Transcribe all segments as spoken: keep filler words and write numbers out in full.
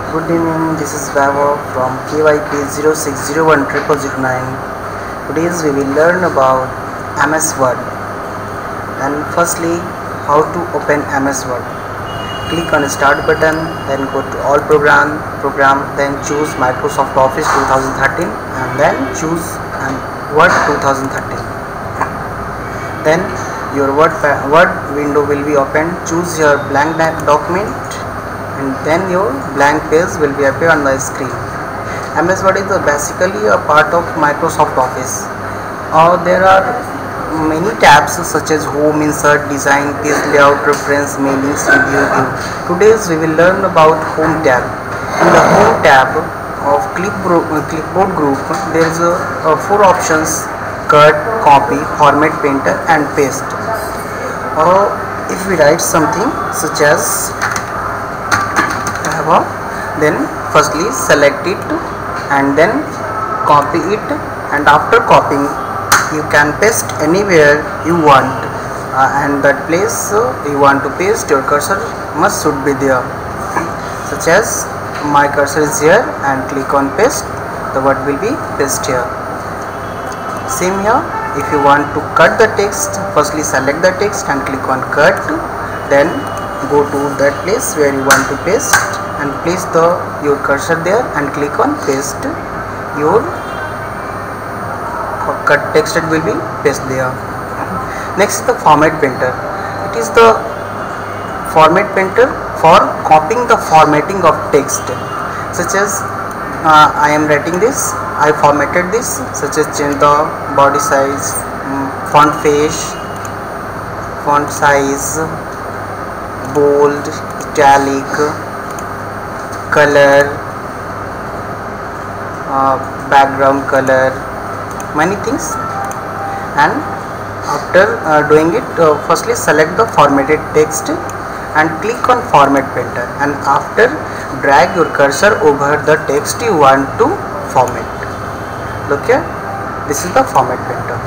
Good evening, this is Vaibhav from K Y P zero six zero one zero zero zero nine. Today we will learn about M S Word. And firstly, how to open M S Word. Click on the start button, then go to all program, program, then choose Microsoft Office twenty thirteen and then choose Word twenty thirteen. Then your Word, Word window will be opened. Choose your blank document and then your blank page will be appear on the screen. M S Word is basically a part of Microsoft Office. Uh, there are many tabs such as Home, Insert, Design, Page Layout, Reference, Mailings, Review, View. Today we will learn about Home tab. In the Home tab of Clipboard, uh, Clipboard group, there is a, uh, four options: Cut, Copy, Format, Painter, and Paste. Uh, if we write something such as then firstly select it and then copy it, and after copying you can paste anywhere you want, uh, and that place uh, you want to paste, your cursor must should be there, such as my cursor is here and click on paste, the word will be pasted here. Same here, if you want to cut the text, firstly select the text and click on cut, then go to that place where you want to paste and place the your cursor there and click on paste. Your cut text will be pasted there. Next is the format painter. It is the format painter for copying the formatting of text, such as uh, I am writing this, I formatted this, such as change the body size, um, font face, font size, bold, italic, color, uh, background color, many things. And after uh, doing it, uh, firstly select the formatted text and click on format painter, and after drag your cursor over the text you want to format. Look here, this is the format painter.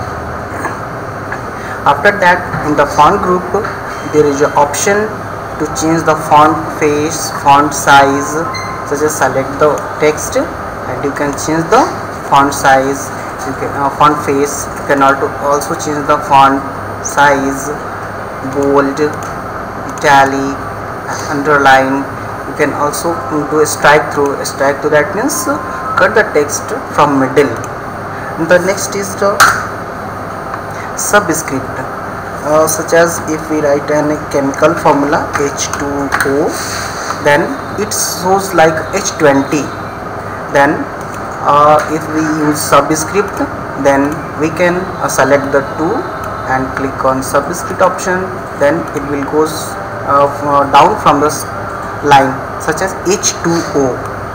After that, in the font group there is an option to change the font face, font size, such as select the text and you can change the font size, you can uh, font face, you can also change the font size, bold, italic, underline. You can also do a strike through. A strike through, that means uh, cut the text from middle. And the next is the subscript. Uh, such as if we write a chemical formula H two O, then it shows like H twenty. Then uh, if we use subscript, then we can uh, select the two and click on subscript option, then it will goes uh, down from this line, such as H two O.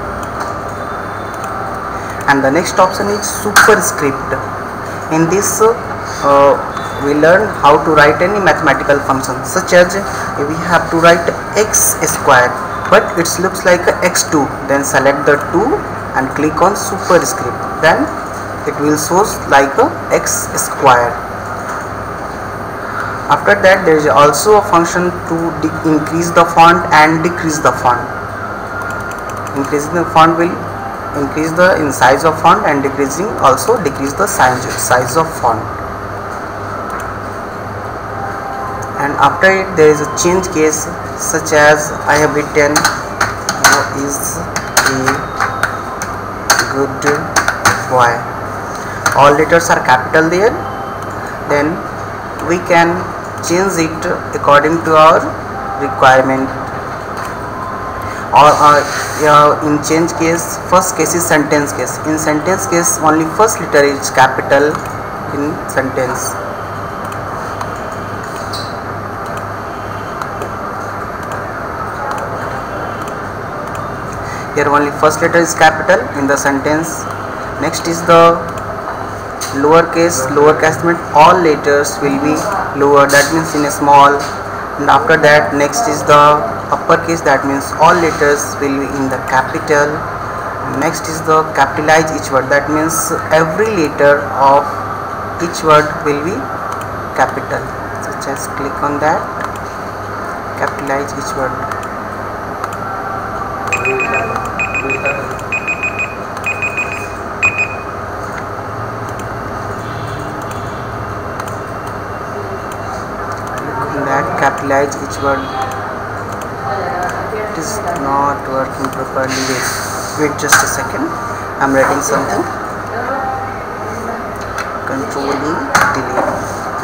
And the next option is superscript. In this uh, uh, we learn how to write any mathematical function, such as we have to write x square, but it looks like a x two, then select the two and click on superscript, then it will show like a x square. After that, there is also a function to increase the font and decrease the font. Increasing the font will increase the in size of font, and decreasing also decrease the size size of font. And after it, there is a change case, such as I have written uh, is a good boy. All letters are capital there. Then we can change it according to our requirement. Or uh, uh, in change case, first case is sentence case. In sentence case, only first letter is capital in sentence. Here only first letter is capital in the sentence. Next is the lowercase. Lowercase means all letters will be lower, that means in a small. And after that, next is the uppercase, that means all letters will be in the capital. Next is the capitalize each word, that means every letter of each word will be capital. So just click on that, capitalize each word. capitalize each word. It is not working properly. Wait, wait just a second. I'm writing something. Control E, delete.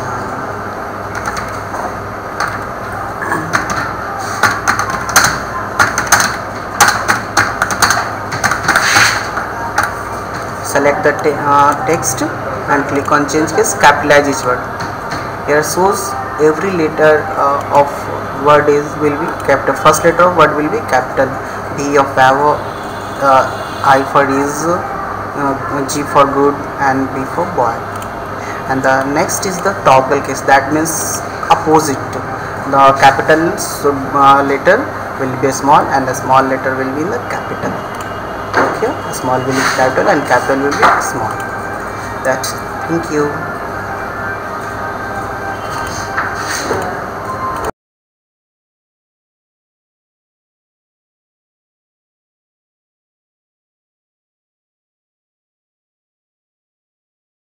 Select the te uh, text and click on change case, capitalize each word. Here shows every letter uh, of word is will be capital. First letter of word will be capital. B of Bravo, uh, I for is, uh, G for good, and B for boy. And the next is the toggle case. That means opposite. The capital uh, letter will be small and the small letter will be in the capital. Okay, small will be capital and capital will be small. That's it. Thank you.